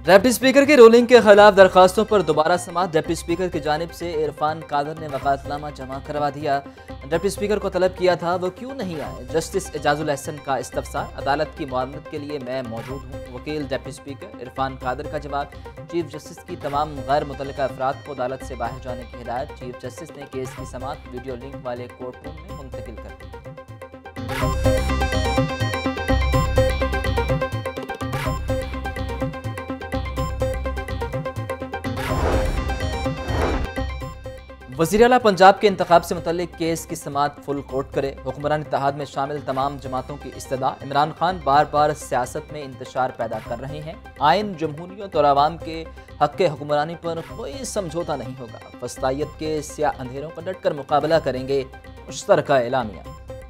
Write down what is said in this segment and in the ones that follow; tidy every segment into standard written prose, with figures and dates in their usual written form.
Deputy speaker की ruling के खिलाफ दरखास्तों पर दोबारा समाअत। डिप्टी स्पीकर की जानिब से इरफान कादर ने वकालतनामा जमा करवा दिया। डिप्टी स्पीकर को तलब किया था, वो क्यों नहीं आए। जस्टिस एजाजुल अहसन का इस्तफसार, अदालत की मुआवनत के लिए मैं मौजूद हूँ। वकील डिप्टी स्पीकर इरफान कादर का जवाब, चीफ जस्टिस की तमाम गैर मुतल्लिका अफराद को अदालत से बाहर जाने की हिदायत। चीफ जस्टिस ने केस की समाअत वीडियो लिंक वाले कोर्ट रूम में मुंतकिल कर दी। वज़ीर आला पंजाब के इंतखाब से मुतल्लिक केस की समाअत फुल कोर्ट करे। हुक्मरान इत्तेहाद में शामिल तमाम जमातों की इस्तदा। इमरान खान बार बार सियासत में इंतशार पैदा कर रहे हैं। आइन, जमहूरियत और आवाम के हक़ हुक्मरानी पर कोई समझौता नहीं होगा। फस्तायत के स्याह अंधेरों का डट कर मुकाबला करेंगे, मुश्तरका एलामिया।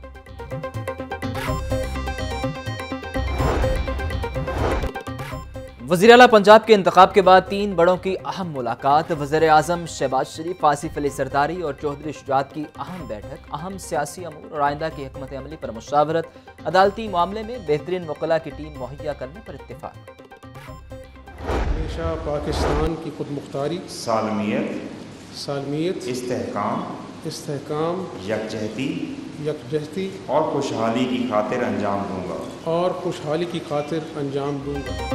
वज़ीर आला पंजाब के इंतखाब के बाद 3 बड़ों की अहम मुलाकात। वज़ीर आज़म शहबाज शरीफ, आसिफ अली सरदारी और चौधरी शुजात की अहम बैठक। अहम सियासी अमूर और आइंदा की हिकमत अमली पर मुशावरत। अदालती मामले में बेहतरीन वकला की टीम मुहैया करने पर इत्तेफाक। हमेशा पाकिस्तान की खुद मुख्तारी, सालमियत, इस्तेहकाम, यकजहती और खुशहाली की खातिर अंजाम दूंगा।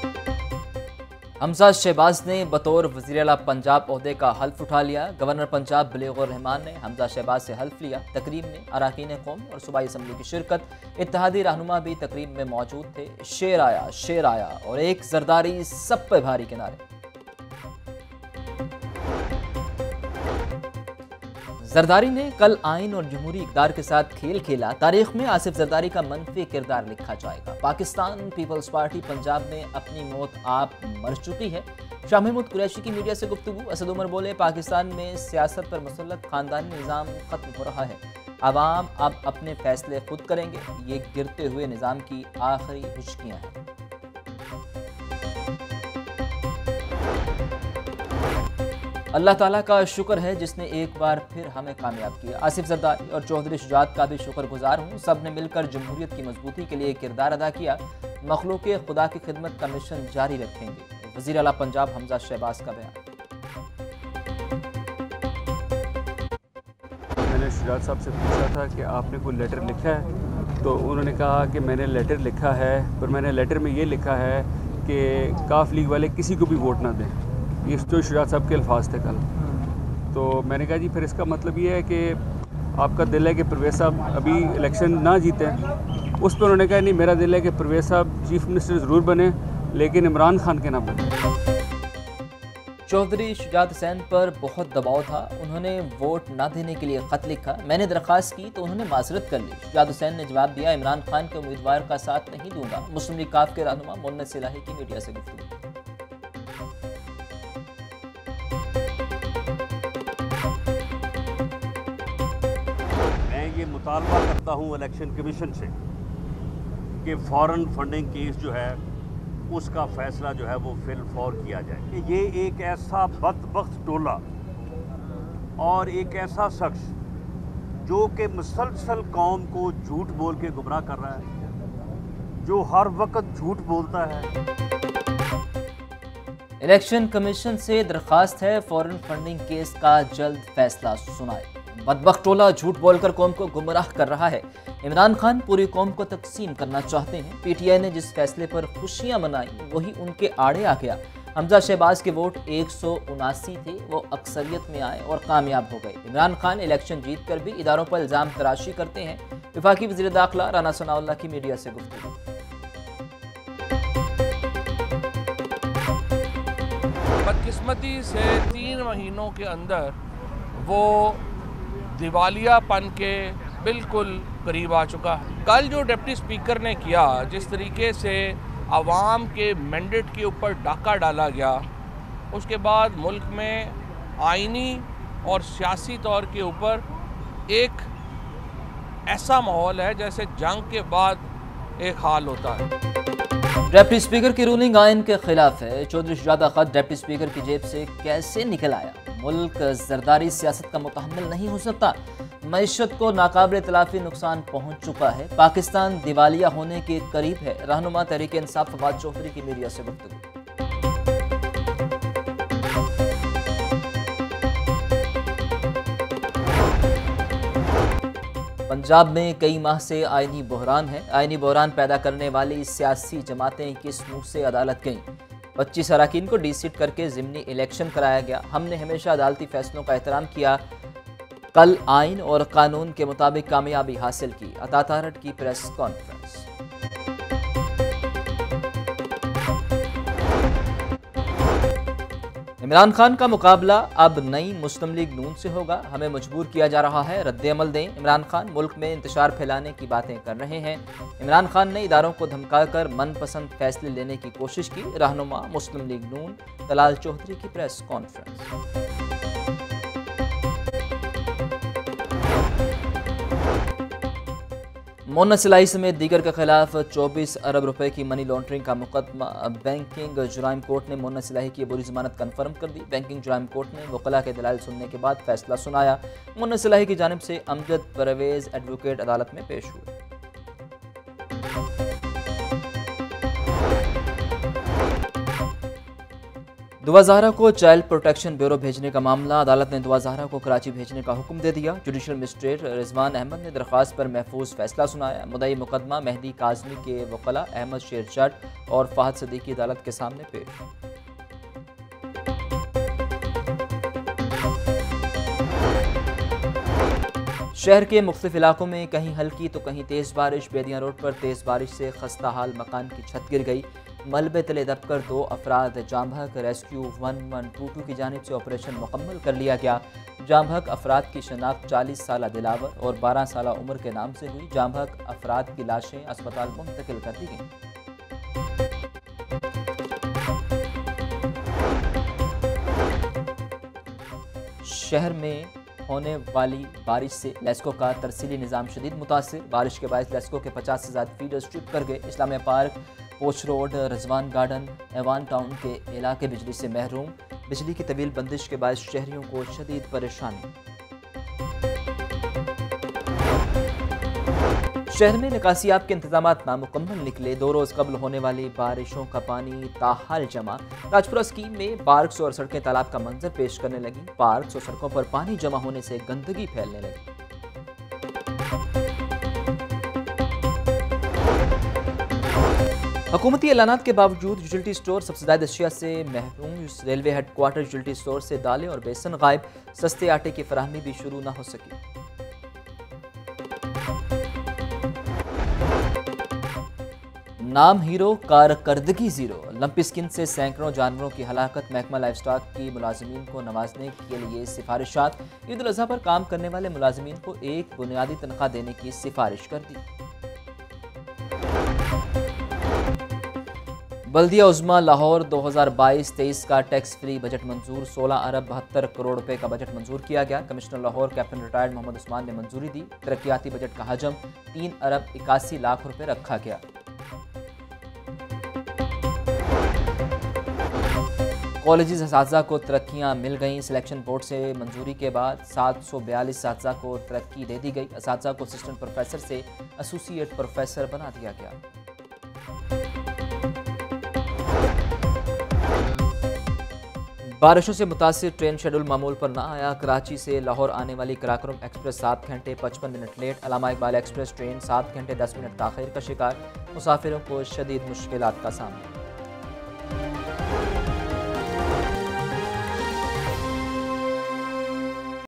हमजा शहबाज ने बतौर वज़ीर आला पंजाब ओहदे का हल्फ उठा लिया। गवर्नर पंजाब बलीगुर रहमान ने हमजा शहबाज से हल्फ लिया। तकरीब में अरकान कौम और सूबाई असम्बली की शिरकत। इत्तेहादी रहनुमा भी तकरीब में मौजूद थे। शेर आया और एक जरदारी सब पे भारी के नारे। जरदारी ने कल आइन और जमहूरी इक़दार के साथ खेल खेला। तारीख में आसिफ जरदारी का मनफी किरदार लिखा जाएगा। पाकिस्तान पीपल्स पार्टी पंजाब में अपनी मौत आप मर चुकी है। शाह महमूद कुरैशी की मीडिया से गुफ्तगू। असद उमर बोले, पाकिस्तान में सियासत पर मुसल्लत खानदानी निज़ाम खत्म हो रहा है। आवाम अब अपने फैसले खुद करेंगे। ये गिरते हुए निज़ाम की आखिरी हुश्कियाँ हैं। अल्लाह ताला का शुक्र है जिसने एक बार फिर हमें कामयाब किया। आसिफ जरदारी और चौधरी शुजात का भी शुक्रगुजार हूँ। सब ने मिलकर जमहूरियत की मजबूती के लिए किरदार अदा किया। मखलूक खुदा की खिदमत का मिशन जारी रखेंगे। वज़ीर आला पंजाब हमजा शहबाज का बयान। मैंने शुजात साहब से पूछा था कि आपने कोई लेटर लिखा है, तो उन्होंने कहा कि मैंने लेटर लिखा है, पर मैंने लेटर में ये लिखा है कि काफ लीग वाले किसी को भी वोट ना दें। ये तो शुजात साहब के अल्फाज थे कल। तो मैंने कहा जी फिर इसका मतलब ये है कि आपका दिल है कि परवेज़ साहब अभी इलेक्शन ना जीतें। उस पर उन्होंने कहा नहीं, मेरा दिल है कि परवेज़ साहब चीफ मिनिस्टर ज़रूर बने लेकिन इमरान खान के ना बने। चौधरी शुजात हुसैन पर बहुत दबाव था। उन्होंने वोट ना देने के लिए ख़त लिखा। मैंने दरख्वास्त की तो उन्होंने माजरत कर ली। शुजात हुसैन ने जवाब दिया, इमरान खान के उम्मीदवार का साथ नहीं दूंगा। मुस्लिम लीग काफ के रहनुमा मुन्नत सिलाही की मीडिया से गुफ्तगू। मुतालबा करता हूँ इलेक्शन कमीशन से कि फ़ौरन फंडिंग केस जो है उसका फ़ैसला जो है वो फिल फौर किया जाए। कि ये एक ऐसा बदबख्त टोला और एक ऐसा शख्स जो कि मुसलसल कौम को झूठ बोल के गुमराह कर रहा है, जो हर वक्त झूठ बोलता है। इलेक्शन कमीशन से दरख्वास्त है, फौरन फंडिंग केस का जल्द फैसला सुनाए। बदबख्त टोला झूठ बोलकर कौम को गुमराह कर रहा है। इमरान खान पूरी कौम को तकसीम करना चाहते हैं। पीटीआई ने जिस फैसले पर खुशियां मनाई वही उनके आड़े आ गया। हमजा शहबाज के वोट 179 थे, वो अक्सरियत में आए और कामयाब हो गए। इमरान खान इलेक्शन जीत कर भी इदारों पर इल्ज़ाम तराशी करते हैं। वफाकी वज़ीर दाखिला राना सनाउल्लाह की मीडिया से गुफ्तगू। बदकिस्मती से 3 महीनों के अंदर वो दिवालियापन के बिल्कुल करीब आ चुका है। कल जो डिप्टी स्पीकर ने किया, जिस तरीके से आवाम के मैंडेट के ऊपर डाका डाला गया, उसके बाद मुल्क में आइनी और सियासी तौर के ऊपर एक ऐसा माहौल है जैसे जंग के बाद एक हाल होता है। डिप्टी स्पीकर की रूलिंग आइन के खिलाफ है। चौधरी शुजात का खत डिप्टी स्पीकर की जेब से कैसे निकल आया। मुल्क जरदारी सियासत का मुतहम्मिल नहीं हो सकता। मईशत को नाकाबिल तलाफी नुकसान पहुँच चुका है। पाकिस्तान दिवालिया होने के करीब है। रहनुमा तहरीक इंसाफ फवाद चौधरी की मीडिया से गुफ्तगू। पंजाब में कई माह से आईनी बहरान है। आईनी बहरान पैदा करने वाली सियासी जमातें किस मुंह से अदालत गईं? 25 अरकान को डीसीट करके ज़िमनी इलेक्शन कराया गया। हमने हमेशा अदालती फैसलों का एहतराम किया, कल आइन और कानून के मुताबिक कामयाबी हासिल की। अता तारड़ की प्रेस कॉन्फ्रेंस। इमरान खान का मुकाबला अब नई मुस्लिम लीग नून से होगा। हमें मजबूर किया जा रहा है, रद्द-ए-अमल दें। इमरान खान मुल्क में इंतशार फैलाने की बातें कर रहे हैं। इमरान खान ने इदारों को धमकाकर मनपसंद फैसले लेने की कोशिश की। रहनुमा मुस्लिम लीग नून तलाल चौधरी की प्रेस कॉन्फ्रेंस। मोना सिलाई समेत दीगर के खिलाफ 24 अरब रुपए की मनी लॉन्ड्रिंग का मुकदमा। बैंकिंग जुराइम कोर्ट ने मोना सिलाई की अबूरी जमानत कन्फर्म कर दी। बैंकिंग जुराइम कोर्ट ने वकला के दलाइल सुनने के बाद फैसला सुनाया। मोना सिलाई की जानिब से अमजद परवेज एडवोकेट अदालत में पेश हुए। दुआ ज़हरा को चाइल्ड प्रोटेक्शन ब्यूरो भेजने का मामला। अदालत ने दुआ ज़हरा को कराची भेजने का हुक्म दे दिया। जुडिशल मजिस्ट्रेट रिजवान अहमद ने दरख्वास्त पर महफूज फैसला सुनाया। मुद्दई मुकदमा मेहदी काजमी के वकला अहमद शेर जट और फहद सदीकी अदालत के सामने पेश। शहर के मुख्तलिफ इलाकों में कहीं हल्की तो कहीं तेज़ बारिश। बेदियाँ रोड पर तेज़ बारिश से खस्ता हाल मकान की छत गिर गई। मलबे तले दबकर 2 अफराद जामहक रेस्क्यू 1122 की जानिब से ऑपरेशन मुकम्मल कर लिया गया। जामहक अफराद की शनाख्त 40 साला दिलावर और 12 साला उम्र के नाम से हुई। जामहक अफराद की लाशें अस्पताल मुंतकिल कर दी गईं। शहर में होने वाली बारिश से लेस्को का तरसीली निज़ाम शदीद मुतासिर। बारिश के बायस लेस्को के 50 से ज़्यादा फीडर्स ट्रिप कर गए। इस्लामिया पार्क, पोच Road, Rizwan Garden, Aiwan Town के इलाके बिजली से महरूम। बिजली की तवील बंदिश के बायस शहरियों को शदीद परेशानी। शहर में निकासियाब के इंतजामात नामुकम्मल निकले। 2 रोज़ कबल होने वाली बारिशों का पानी ताहाल जमा। राजपुरा स्कीम में पार्क्स और सड़कें तालाब का मंजर पेश करने लगी। पार्क्स और सड़कों पर पानी जमा होने से गंदगी फैलने लगी। हुकूमती ऐलानात के बावजूद यूटिलिटी स्टोर सब्सिडाइज्ड अशिया से महरूम। रेलवे हेडक्वार्टर यूटिलिटी स्टोर से दालें और बेसन गायब। सस्ते आटे की फराहमी भी शुरू न हो सकी। नाम हीरो, कारकर्दगी जीरो। लंपी स्किन से सैकड़ों जानवरों की हलाकत। महकमा लाइफ स्टॉक की मुलाजिमीन को नवाजने के लिए सिफारिशात। ईद उल अज़हा पर काम करने वाले मुलाजिमीन को एक बुनियादी तनख्वाह देने की सिफारिश कर दी। बल्दिया उज़्मा लाहौर 2022-23 का टैक्स फ्री बजट मंजूर। 16 अरब 72 करोड़ रुपए का बजट मंजूर किया गया। Commissioner Lahore captain retired Mohammad Usman ने मंजूरी दी। तरक्याती बजट का हजम 3 अरब 81 लाख रुपए रखा गया। कॉलेजेस असातिज़ा को तरक्कियाँ मिल गईं। सिलेक्शन बोर्ड से मंजूरी के बाद 742 असातिज़ा को तरक्की दे दी गई। असातिज़ा को असिस्टेंट प्रोफेसर से एसोसिएट प्रोफेसर बना दिया गया। बारिशों से मुतासिर ट्रेन शेड्यूल मामूल पर न आया। कराची से लाहौर आने वाली कराकोरम एक्सप्रेस 7 घंटे 55 minute late. Allama Iqbal express train 7 घंटे 10 मिनट ताख़ीर का शिकार। मुसाफिरों को शदीद मुश्किलात का सामना।